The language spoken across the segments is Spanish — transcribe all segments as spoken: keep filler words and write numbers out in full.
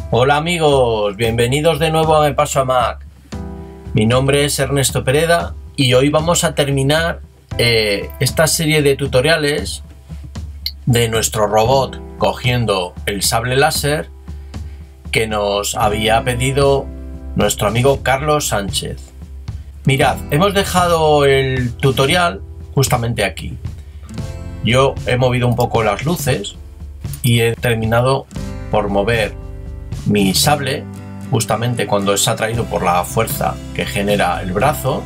Hola amigos, bienvenidos de nuevo a Me Paso a Mac. Mi nombre es Ernesto Pereda y hoy vamos a terminar eh, esta serie de tutoriales de nuestro robot cogiendo el sable láser que nos había pedido nuestro amigo Carlos Sánchez. Mirad, hemos dejado el tutorial justamente aquí. Yo he movido un poco las luces y he terminado por mover mi sable justamente cuando es atraído por la fuerza que genera el brazo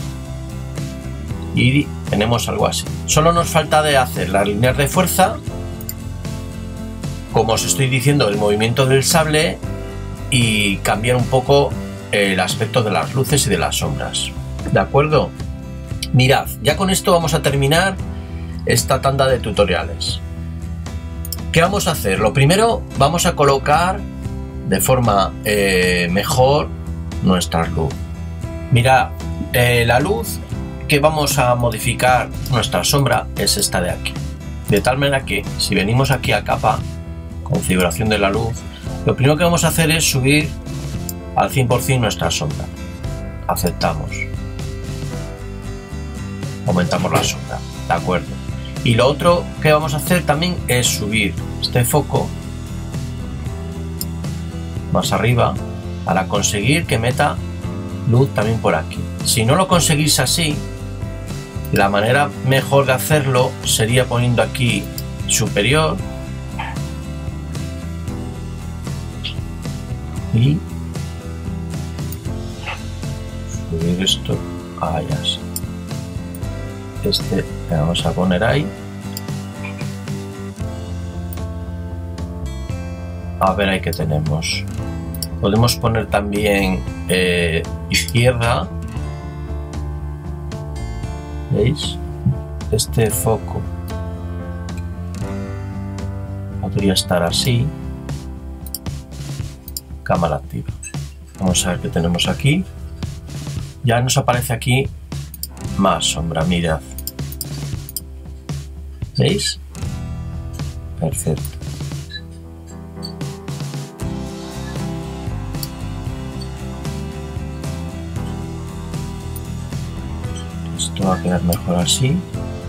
y tenemos algo así. Solo nos falta de hacer las líneas de fuerza, como os estoy diciendo, el movimiento del sable y cambiar un poco el aspecto de las luces y de las sombras. ¿De acuerdo? Mirad, ya con esto vamos a terminar esta tanda de tutoriales. ¿Qué vamos a hacer? Lo primero, vamos a colocar de forma eh, mejor nuestra luz. Mira, eh, la luz que vamos a modificar nuestra sombra es esta de aquí, de tal manera que si venimos aquí a capa, configuración de la luz, lo primero que vamos a hacer es subir al cien por cien nuestra sombra. Aceptamos, aumentamos la sombra, de acuerdo. Y lo otro que vamos a hacer también es subir este foco más arriba para conseguir que meta luz también por aquí. Si no lo conseguís así, la manera mejor de hacerlo sería poniendo aquí superior y subir esto allá así. Este le vamos a poner ahí. A ver ahí que tenemos. Podemos poner también eh, izquierda. ¿Veis? Este foco podría estar así. Cámara activa. Vamos a ver qué tenemos aquí. Ya nos aparece aquí más sombra, mirad. ¿Veis? Perfecto. Esto va a quedar mejor así.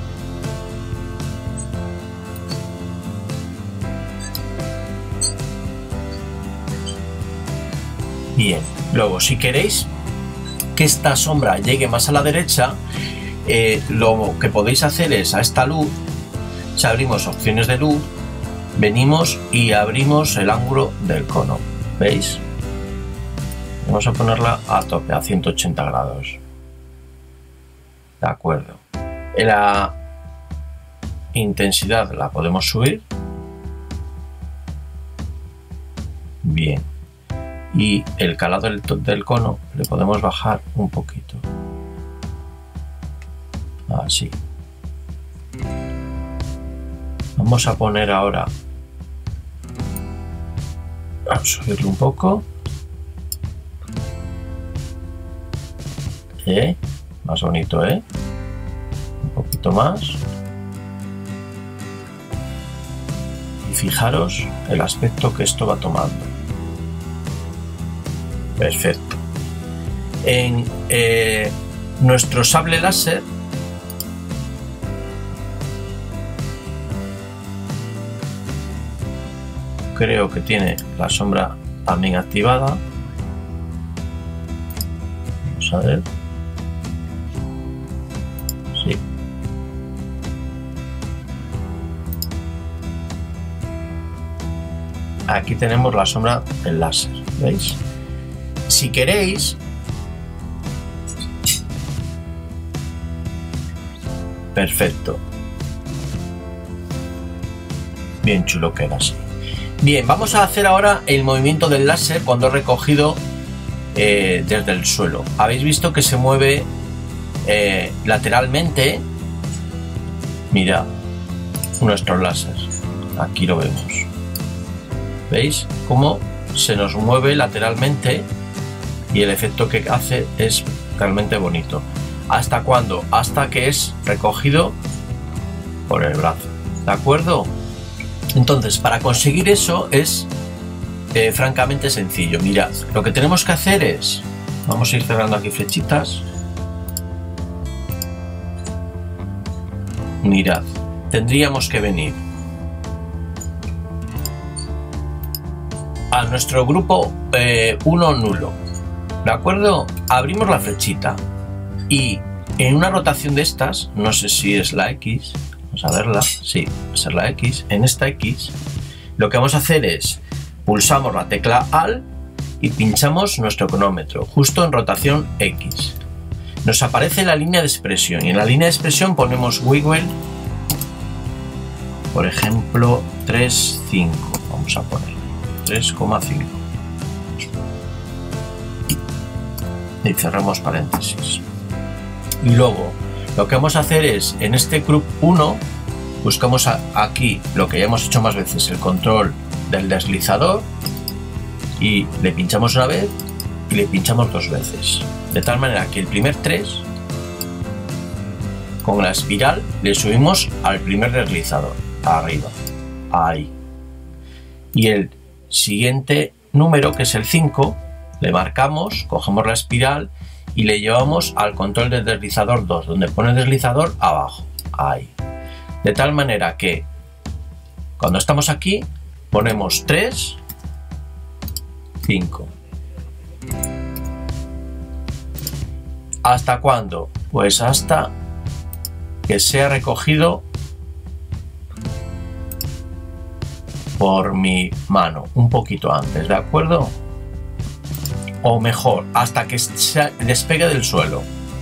Bien, luego si queréis que esta sombra llegue más a la derecha, eh, lo que podéis hacer es a esta luz, si abrimos opciones de luz, venimos y abrimos el ángulo del cono. ¿Veis? Vamos a ponerla a tope, a ciento ochenta grados. De acuerdo. La intensidad la podemos subir. Bien. Y el calado del, del cono le podemos bajar un poquito. Así. Vamos a poner ahora. Vamos a subirle un poco. ¿Eh? Más bonito, ¿eh? Un poquito más. Y fijaros el aspecto que esto va tomando. Perfecto. En eh, nuestro sable láser creo que tiene la sombra también activada. Vamos a ver. Sí. Aquí tenemos la sombra del láser, ¿veis? Si queréis, perfecto, bien chulo queda así. Bien, vamos a hacer ahora el movimiento del láser cuando he recogido eh, desde el suelo. Habéis visto que se mueve eh, lateralmente. Mirad nuestro láser, aquí lo vemos. ¿Veis cómo se nos mueve lateralmente? Y el efecto que hace es realmente bonito. ¿Hasta cuándo? Hasta que es recogido por el brazo. ¿De acuerdo? Entonces, para conseguir eso es eh, francamente sencillo. Mirad, lo que tenemos que hacer es, vamos a ir cerrando aquí flechitas. Mirad, tendríamos que venir a nuestro grupo uno eh, nulo, ¿de acuerdo? Abrimos la flechita y en una rotación de estas, no sé si es la X, vamos a verla, sí, va a ser la X. En esta X lo que vamos a hacer es pulsamos la tecla Alt y pinchamos nuestro cronómetro justo en rotación X. Nos aparece la línea de expresión y en la línea de expresión ponemos wiggle, por ejemplo tres coma cinco, vamos a poner tres coma cinco y cerramos paréntesis. Y luego lo que vamos a hacer es en este group uno buscamos a, aquí lo que ya hemos hecho más veces, el control del deslizador, y le pinchamos una vez y le pinchamos dos veces, de tal manera que el primer tres con la espiral le subimos al primer deslizador arriba, ahí, y el siguiente número, que es el cinco, le marcamos, cogemos la espiral y le llevamos al control del deslizador dos, donde pone el deslizador abajo, ahí, de tal manera que cuando estamos aquí ponemos tres, cinco. ¿Hasta cuándo? Pues hasta que sea recogido por mi mano, un poquito antes, ¿de acuerdo? O mejor, hasta que se despegue del suelo.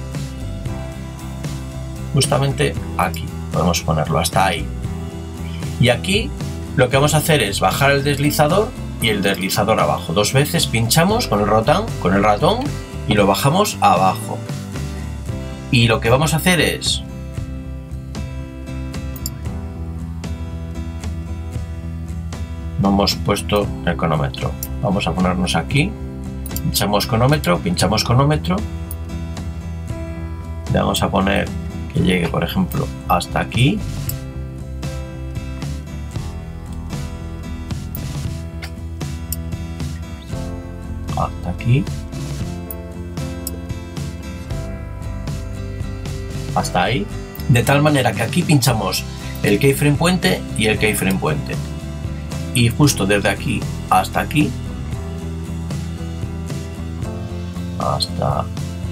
Justamente aquí, podemos ponerlo hasta ahí. Y aquí lo que vamos a hacer es bajar el deslizador y el deslizador abajo. Dos veces pinchamos con el ratón, con el ratón y lo bajamos abajo. Y lo que vamos a hacer es no hemos puesto el cronómetro. Vamos a ponernos aquí. Pinchamos cronómetro, pinchamos cronómetro. Le vamos a poner que llegue, por ejemplo, hasta aquí. Hasta aquí. Hasta ahí. De tal manera que aquí pinchamos el keyframe puente y el keyframe puente. Y justo desde aquí hasta aquí, hasta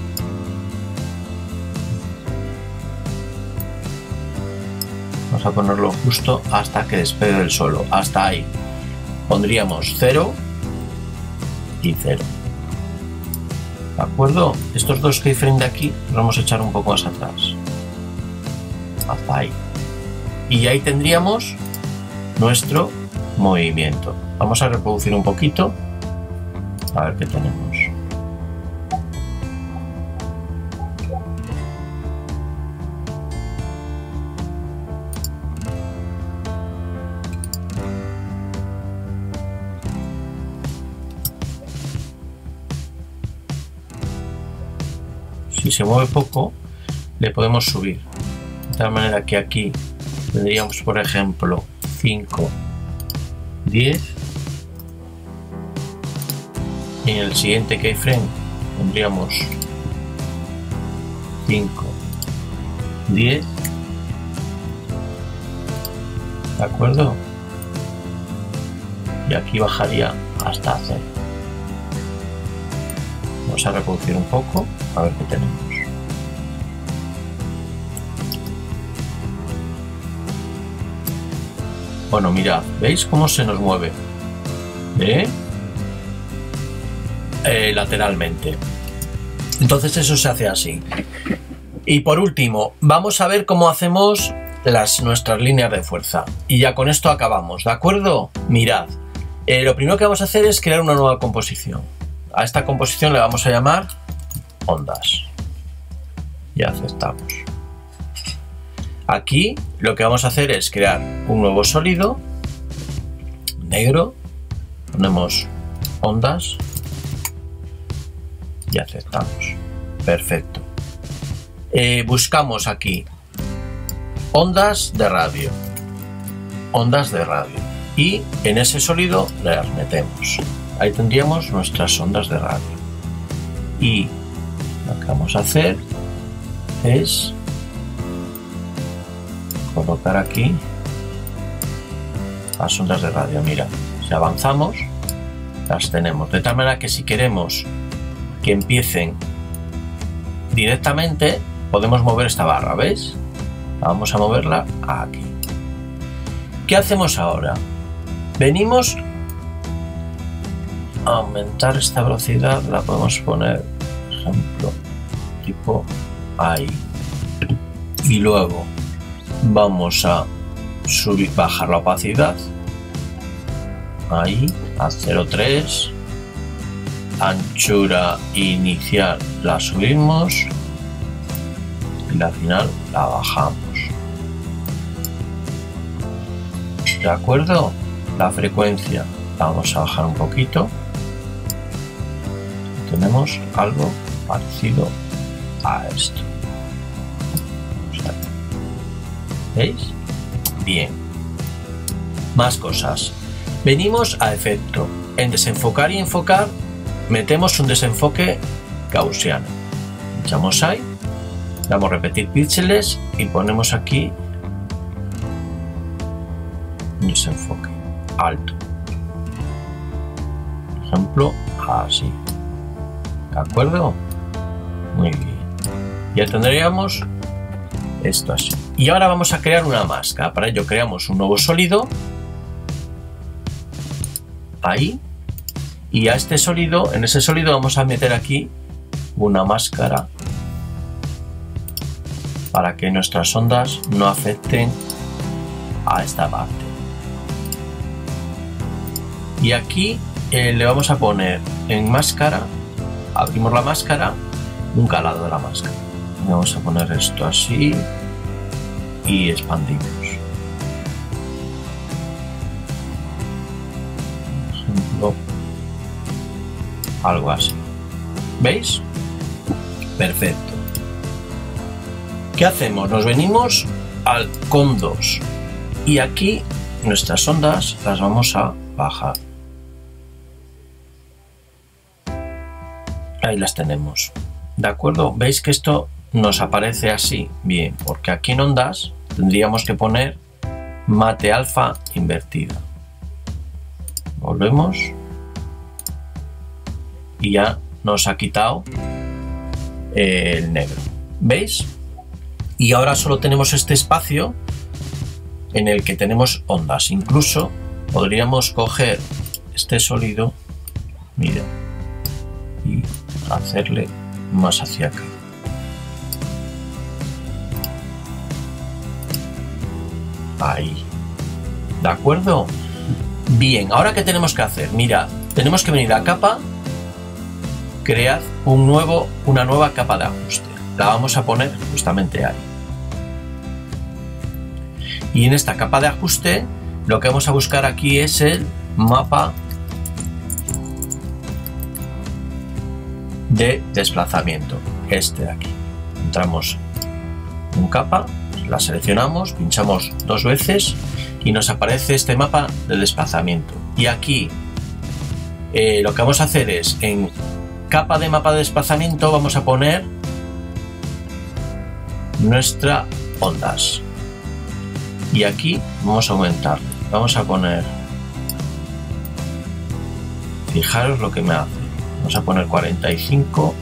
vamos a ponerlo justo hasta que despegue del suelo, hasta ahí pondríamos cero y cero, ¿de acuerdo? Estos dos keyframes de aquí los vamos a echar un poco más atrás, hasta ahí, y ahí tendríamos nuestro movimiento. Vamos a reproducir un poquito a ver qué tenemos. Si se mueve poco, le podemos subir, de tal manera que aquí tendríamos, por ejemplo, cinco, diez, y en el siguiente keyframe tendríamos cinco, diez, ¿de acuerdo? Y aquí bajaría hasta cero. Vamos a reproducir un poco a ver qué tenemos. Bueno, mirad, ¿veis cómo se nos mueve? ¿Eh? Eh, lateralmente. Entonces eso se hace así. Y por último, vamos a ver cómo hacemos las, nuestras líneas de fuerza. Y ya con esto acabamos, ¿de acuerdo? Mirad, eh, lo primero que vamos a hacer es crear una nueva composición. A esta composición le vamos a llamar ondas. Y aceptamos. Aquí lo que vamos a hacer es crear un nuevo sólido negro, ponemos ondas y aceptamos. Perfecto. Eh, buscamos aquí ondas de radio, ondas de radio. y en ese sólido las metemos. Ahí tendríamos nuestras ondas de radio. Y lo que vamos a hacer es colocar aquí las ondas de radio. Mira, si avanzamos las tenemos, de tal manera que si queremos que empiecen directamente podemos mover esta barra, ¿veis? Vamos a moverla aquí. ¿Qué hacemos ahora? Venimos a aumentar esta velocidad, la podemos poner, por ejemplo, tipo ahí. Y luego vamos a subir, bajar la opacidad ahí a cero coma tres, anchura inicial la subimos y la final la bajamos. ¿De acuerdo? La frecuencia la vamos a bajar un poquito. Tenemos algo parecido a esto. ¿Veis? Bien. Más cosas. Venimos a efecto. En desenfocar y enfocar metemos un desenfoque gaussiano. Echamos ahí, damos repetir píxeles y ponemos aquí un desenfoque alto. Por ejemplo, así. ¿De acuerdo? Muy bien. Ya tendríamos esto así. Y ahora vamos a crear una máscara. Para ello creamos un nuevo sólido. Ahí. Y a este sólido, en ese sólido vamos a meter aquí una máscara para que nuestras ondas no afecten a esta parte. Y aquí eh, le vamos a poner en máscara, abrimos la máscara, un calado de la máscara. Vamos a poner esto así y expandimos. Por ejemplo, algo así. ¿Veis? Perfecto. ¿Qué hacemos? Nos venimos al com dos y aquí nuestras ondas las vamos a bajar. Ahí las tenemos. ¿De acuerdo? ¿Veis que esto nos aparece así? Bien, porque aquí en ondas tendríamos que poner mate alfa invertida. Volvemos. Y ya nos ha quitado el negro. ¿Veis? Y ahora solo tenemos este espacio en el que tenemos ondas. Incluso podríamos coger este sólido, mira, y hacerle más hacia acá. Ahí. ¿De acuerdo? Bien, ahora ¿qué tenemos que hacer? Mira, tenemos que venir a capa, crear un nuevo, una nueva capa de ajuste. La vamos a poner justamente ahí. Y en esta capa de ajuste lo que vamos a buscar aquí es el mapa de desplazamiento, este de aquí. Entramos en capa, la seleccionamos, pinchamos dos veces y nos aparece este mapa de desplazamiento. Y aquí eh, lo que vamos a hacer es en capa de mapa de desplazamiento vamos a poner nuestra ondas y aquí vamos a aumentar, vamos a poner, fijaros lo que me hace, vamos a poner cuarenta y cinco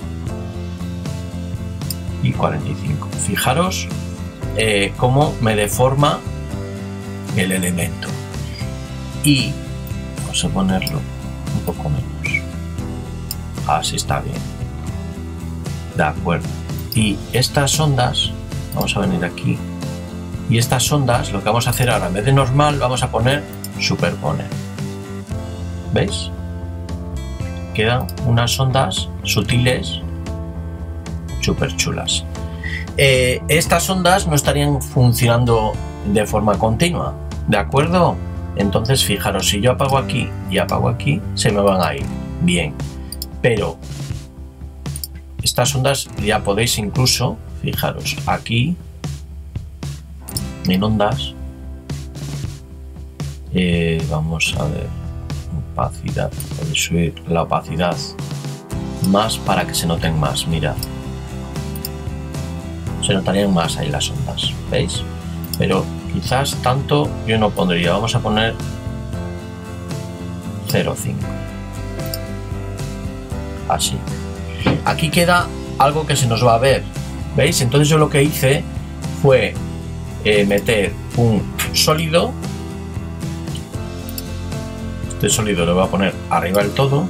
y cuarenta y cinco. Fijaros eh, cómo me deforma el elemento y vamos a ponerlo un poco menos. Así está bien. De acuerdo. Y estas ondas, vamos a venir aquí. Y estas ondas, lo que vamos a hacer ahora, en vez de normal, vamos a poner superponer. ¿Veis? Quedan unas ondas sutiles, súper chulas. Eh, estas ondas no estarían funcionando de forma continua, ¿de acuerdo? Entonces, fijaros, si yo apago aquí y apago aquí, se me van a ir. Bien. Pero estas ondas ya podéis incluso, fijaros, aquí en ondas Eh, vamos a ver, opacidad, puedo subir la opacidad más para que se noten más, mirad. Se notarían más ahí las ondas, ¿veis? Pero quizás tanto yo no pondría, vamos a poner cero coma cinco. Así. Aquí queda algo que se nos va a ver, ¿veis? Entonces yo lo que hice fue eh, meter un sólido. Este sólido lo voy a poner arriba del todo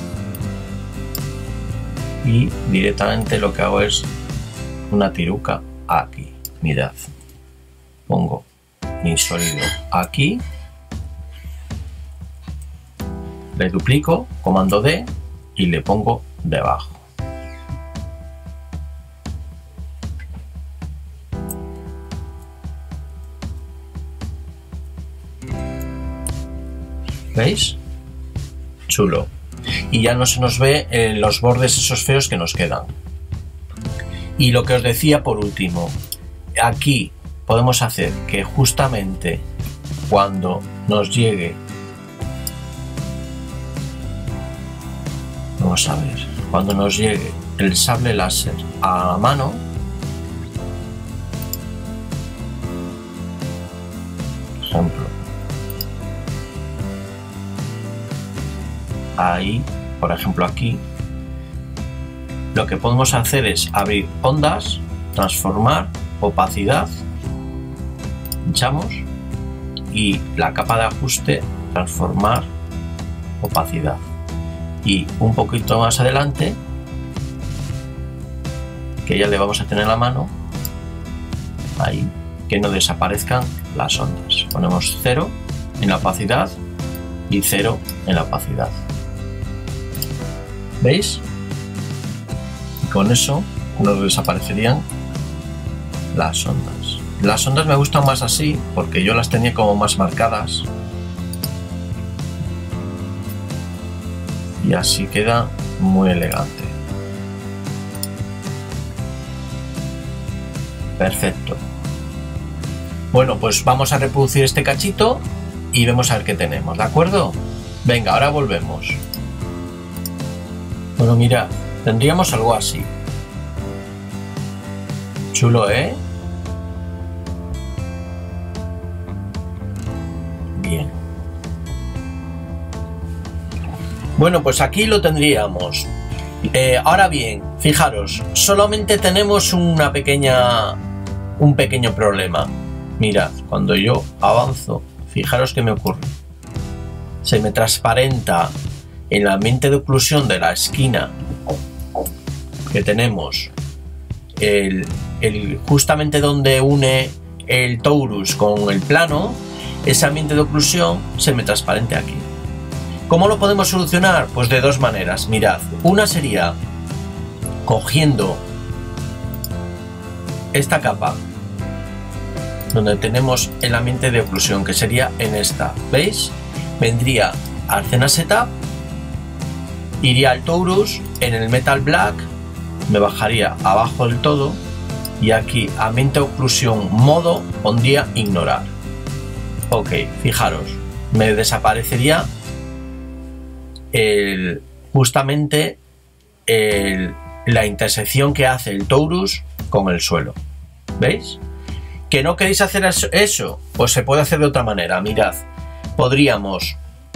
y directamente lo que hago es una tiruca aquí. Mirad, pongo mi sólido aquí, le duplico, comando D, y le pongo debajo. ¿Veis? Chulo. Y ya no se nos ve eh, los bordes esos feos que nos quedan. Y lo que os decía por último, aquí podemos hacer que justamente cuando nos llegue, vamos a ver, cuando nos llegue el sable láser a la mano, por ejemplo, ahí, por ejemplo aquí, lo que podemos hacer es abrir ondas, transformar, opacidad, pinchamos y la capa de ajuste, transformar, opacidad. Y un poquito más adelante, que ya le vamos a tener en la mano, ahí, que no desaparezcan las ondas. Ponemos cero en la opacidad y cero en la opacidad. ¿Veis? Y con eso nos desaparecerían las ondas. Las ondas me gustan más así, porque yo las tenía como más marcadas. Y así queda muy elegante. Perfecto. Bueno, pues vamos a reproducir este cachito y vemos a ver qué tenemos, ¿de acuerdo? Venga, ahora volvemos. Bueno, mira, tendríamos algo así. Chulo, ¿eh? Bien. Bueno, pues aquí lo tendríamos. Eh, ahora bien, fijaros, solamente tenemos una pequeña, un pequeño problema. Mirad, cuando yo avanzo, fijaros qué me ocurre. Se me transparenta en la ambiente de oclusión de la esquina que tenemos, el, el, justamente donde une el torus con el plano, ese ambiente de oclusión se me transparente aquí. ¿Cómo lo podemos solucionar? Pues de dos maneras. Mirad, una sería cogiendo esta capa donde tenemos el ambiente de oclusión, que sería en esta, ¿veis? Vendría al Scena Setup, iría al torus, en el Metal Black, me bajaría abajo del todo y aquí ambiente de oclusión modo pondría ignorar. Ok, fijaros, me desaparecería el, justamente el, la intersección que hace el torus con el suelo. ¿Veis? ¿Que no queréis hacer eso? Pues se puede hacer de otra manera. Mirad, podríamos,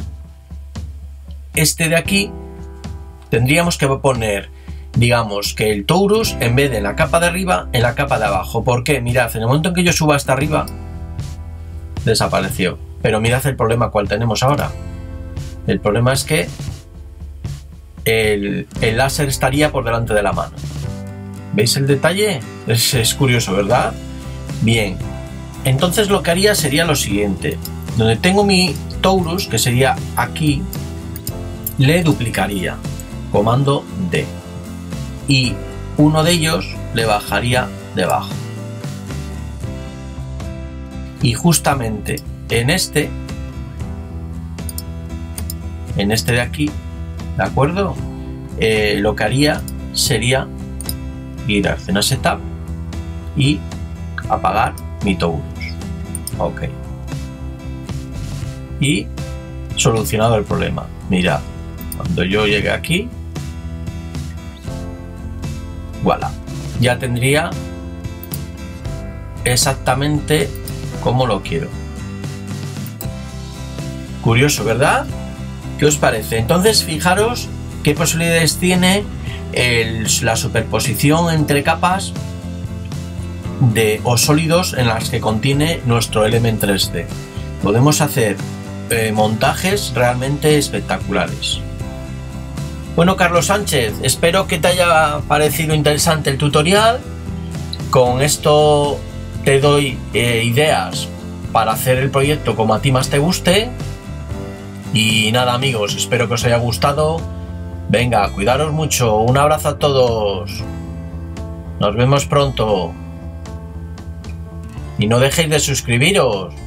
este de aquí, tendríamos que poner, digamos, que el torus, en vez de en la capa de arriba, en la capa de abajo. ¿Por qué? Mirad, en el momento en que yo suba hasta arriba, desapareció. Pero mirad el problema cuál tenemos ahora. El problema es que el, el láser estaría por delante de la mano. ¿Veis el detalle? Es, es curioso, ¿verdad? Bien, entonces lo que haría sería lo siguiente. Donde tengo mi torus, que sería aquí, le duplicaría. Comando D. Y uno de ellos le bajaría debajo. Y justamente en este, en este de aquí, ¿de acuerdo? Eh, lo que haría sería ir al Scena Setup y apagar mi torus. Ok. y solucionado el problema. Mirad, cuando yo llegue aquí, voilà, ya tendría exactamente como lo quiero. Curioso, ¿verdad? ¿Qué os parece? Entonces, fijaros qué posibilidades tiene el, la superposición entre capas de o sólidos en las que contiene nuestro Element tres D. Podemos hacer eh, montajes realmente espectaculares. Bueno, Carlos Sánchez, espero que te haya parecido interesante el tutorial. Con esto te doy eh, ideas para hacer el proyecto como a ti más te guste. Y nada, amigos, espero que os haya gustado. Venga, cuidaros mucho. Un abrazo a todos. Nos vemos pronto. Y no dejéis de suscribiros.